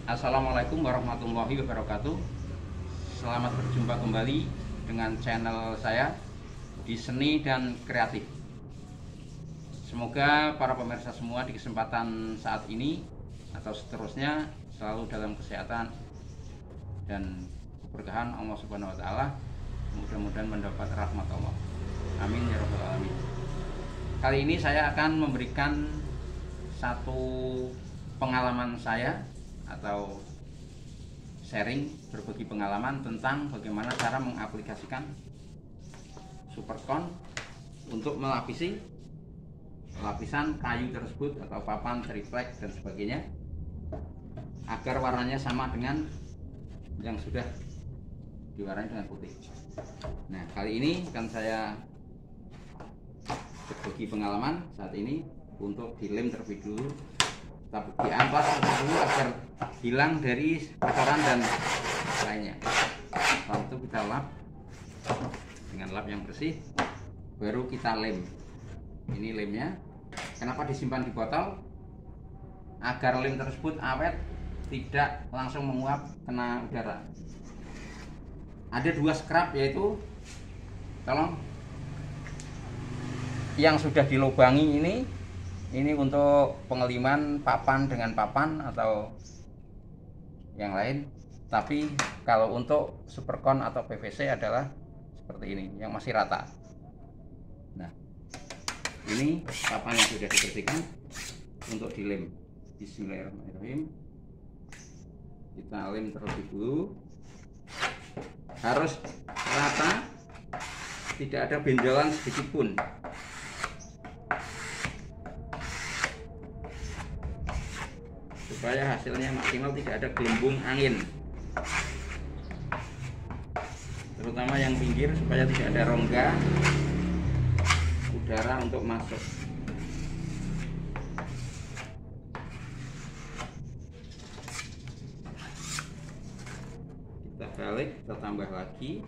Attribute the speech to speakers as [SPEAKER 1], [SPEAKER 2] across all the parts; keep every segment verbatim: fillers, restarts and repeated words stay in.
[SPEAKER 1] Assalamualaikum warahmatullahi wabarakatuh. Selamat berjumpa kembali dengan channel saya di Seni dan Kreatif. Semoga para pemirsa semua di kesempatan saat ini atau seterusnya selalu dalam kesehatan dan keberkahan Allah Subhanahu wa taala. Mudah-mudahan mendapat rahmat Allah. Amin ya rabbal alamin. Kali ini saya akan memberikan satu pengalaman saya atau sharing, berbagi pengalaman tentang bagaimana cara mengaplikasikan superkon untuk melapisi lapisan kayu tersebut atau papan, triplek dan sebagainya agar warnanya sama dengan yang sudah diwarnai dengan putih. Nah, kali ini akan saya berbagi pengalaman saat ini untuk dilem terlebih dulu, tapi diamplas dulu agar hilang dari kotoran dan lainnya. Setelah itu kita lap dengan lap yang bersih, baru kita lem. Ini lemnya. Kenapa disimpan di botol? Agar lem tersebut awet, tidak langsung menguap kena udara. Ada dua scrub, yaitu tolong yang sudah dilubangi ini ini untuk pengeliman papan dengan papan atau yang lain. Tapi kalau untuk superkon atau P V C adalah seperti ini, yang masih rata. Nah, ini papan yang sudah dibersihkan untuk dilem. Bismillahirrahmanirrahim. Kita lem terlebih dulu. Harus rata, tidak ada benjolan sedikit pun. Supaya hasilnya maksimal, tidak ada gelembung angin, terutama yang pinggir, supaya tidak ada rongga udara untuk masuk. Kita balik, kita tambah lagi.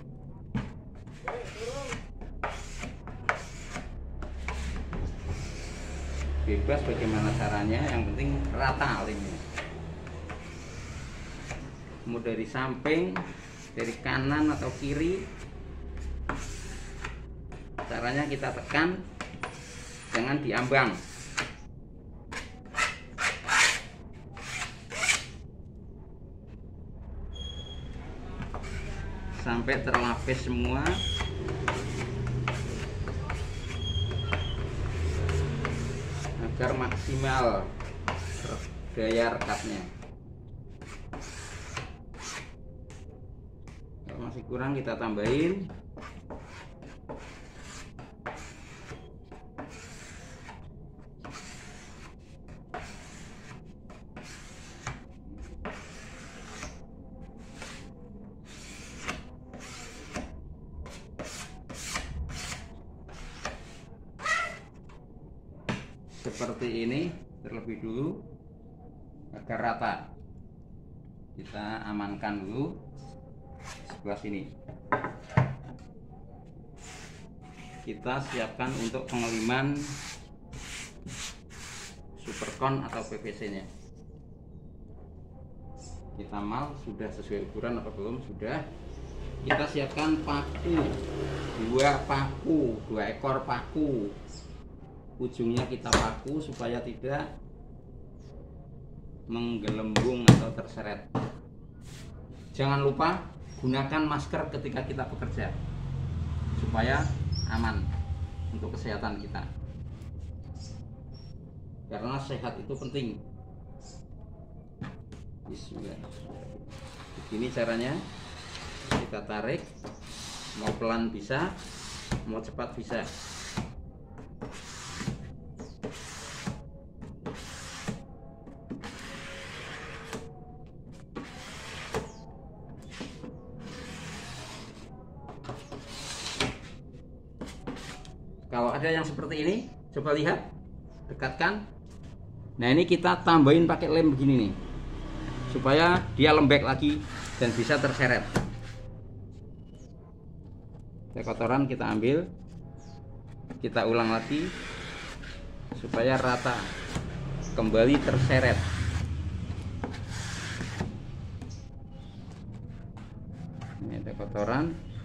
[SPEAKER 1] Bebas bagaimana caranya, yang penting rata lemnya. Mau dari samping, dari kanan atau kiri, caranya kita tekan, jangan diambang. Sampai terlapis semua. Agar maksimal daya rekatnya. Kalau masih kurang kita tambahin. Seperti ini terlebih dulu agar rata. Kita amankan dulu sebelah sini. Kita siapkan untuk pengeliman superkon atau P V C-nya. Kita mal sudah sesuai ukuran apa belum? Sudah. Kita siapkan paku, dua paku, dua ekor paku. Ujungnya kita paku supaya tidak menggelembung atau terseret. Jangan lupa gunakan masker ketika kita bekerja supaya aman untuk kesehatan kita, karena sehat itu penting. Bismillah. Begini caranya, kita tarik, mau pelan bisa, mau cepat bisa. Kalau ada yang seperti ini, coba lihat, dekatkan. Nah, ini kita tambahin pakai lem begini nih, supaya dia lembek lagi dan bisa terseret. Kotoran kita ambil, kita ulang lagi supaya rata, kembali terseret. Ini ada kotoran.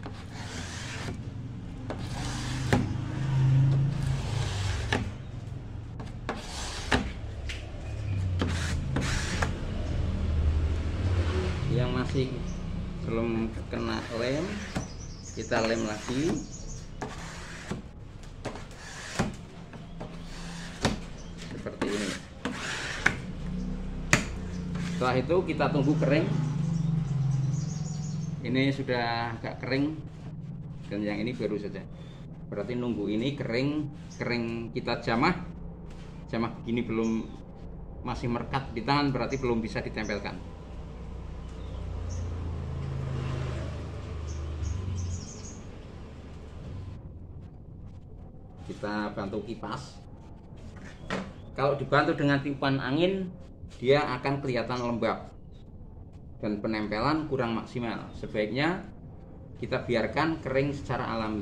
[SPEAKER 1] Yang masih belum kena lem, kita lem lagi. Seperti ini. Setelah itu kita tunggu kering. Ini sudah agak kering dan yang ini baru saja. Berarti nunggu ini kering, kering kita jamah. Jamah begini belum, masih merekat di tangan, berarti belum bisa ditempelkan. Kita bantu kipas. Kalau dibantu dengan tiupan angin, dia akan kelihatan lembab dan penempelan kurang maksimal. Sebaiknya kita biarkan kering secara alami.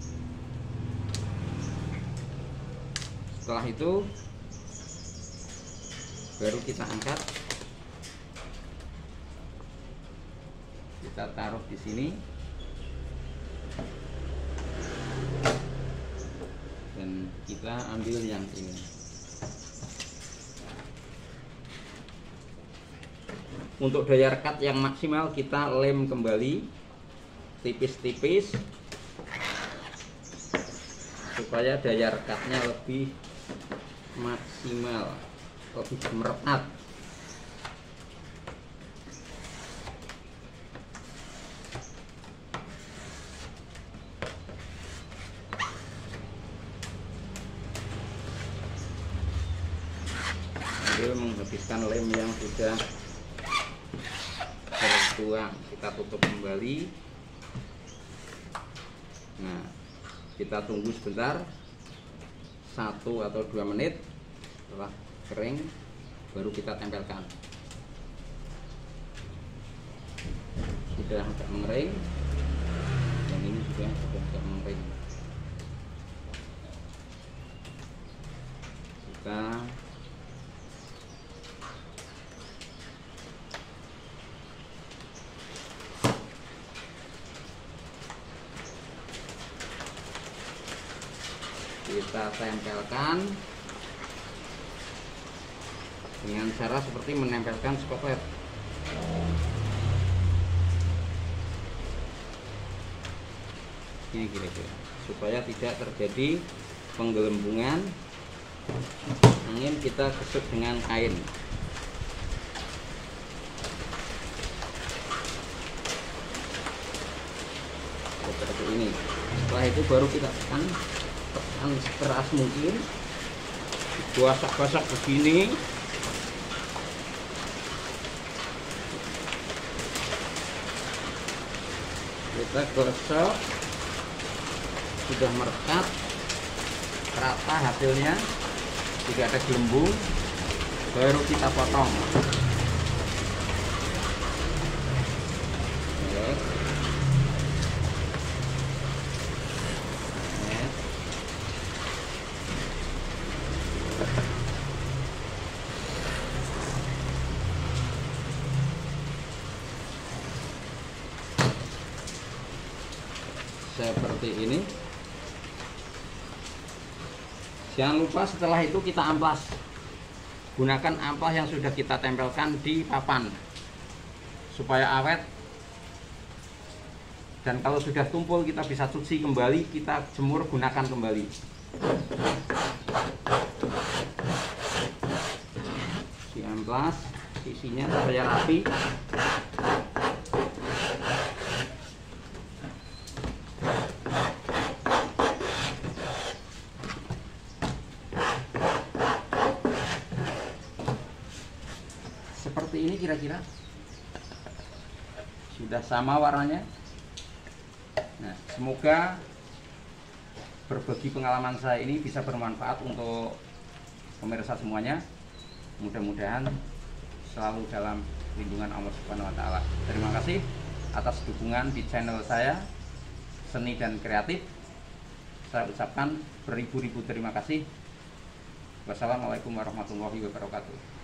[SPEAKER 1] Setelah itu baru kita angkat, kita taruh di sini dan kita ambil yang ini. Untuk daya rekat yang maksimal kita lem kembali tipis-tipis supaya daya rekatnya lebih maksimal, lebih merekat. Sambil menghabiskan lem yang sudah tertuang, kita tutup kembali. Nah, kita tunggu sebentar, satu atau dua menit. Setelah kering baru kita tempelkan. Sudah agak mengering, yang ini juga sudah agak mengering. Kita kita tempelkan dengan cara seperti menempelkan skotlet. Ini kira-kira supaya tidak terjadi penggelembungan angin, kita gosok dengan kain. Seperti ini. Setelah itu baru kita tekan tekan sekeras mungkin, gosok-gosok begini. Kita gosok, sudah merekat rata hasilnya, tidak ada gelembung, baru kita potong. Seperti ini. Jangan lupa setelah itu kita amplas. Gunakan amplas yang sudah kita tempelkan di papan supaya awet. Dan kalau sudah tumpul kita bisa cuci kembali, kita jemur, gunakan kembali. Si amplas sisinya supaya rapi. Seperti ini kira-kira sudah sama warnanya. Nah, semoga berbagi pengalaman saya ini bisa bermanfaat untuk pemirsa semuanya. Mudah-mudahan selalu dalam lindungan Allah Subhanahu wa taala. Terima kasih atas dukungan di channel saya Seni dan Kreatif. Saya ucapkan beribu-ribu terima kasih. Wassalamualaikum warahmatullahi wabarakatuh.